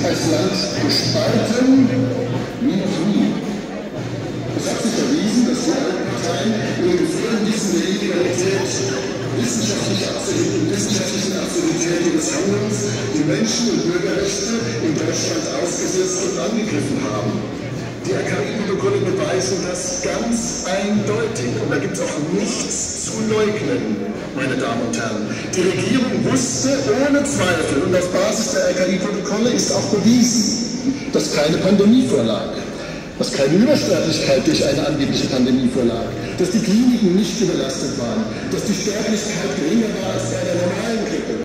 als Land gespalten wie noch nie. Es hat sich erwiesen, dass die alten Parteien ihre Gefährnissen der Illegalität, wissenschaftlichen Absurdität ihres Handelns die Menschen- und Bürgerrechte in Deutschland ausgesetzt und angegriffen haben. Die AKI-Protokolle beweisen das ganz eindeutig. Und da gibt es auch nichts zu leugnen, meine Damen und Herren. Die Regierung wusste ohne Zweifel und auf Basis der AKI-Protokolle ist auch bewiesen, dass keine Pandemie vorlag, dass keine Übersterblichkeit durch eine angebliche Pandemie vorlag, dass die Kliniken nicht überlastet waren, dass die Sterblichkeit geringer war als bei der normalen Grippe.